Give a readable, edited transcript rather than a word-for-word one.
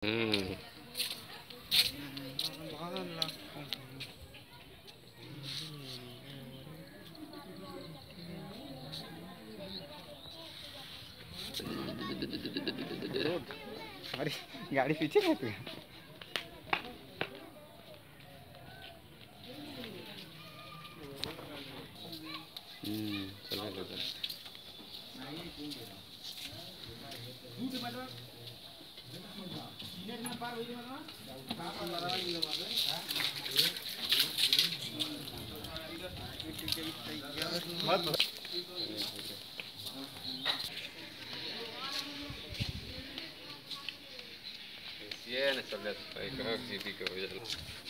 हम्म। अरे गाड़ी पीछे रहती है। चला लेता ये ना चल जाता है, कहाँ जीपी के हो जाए।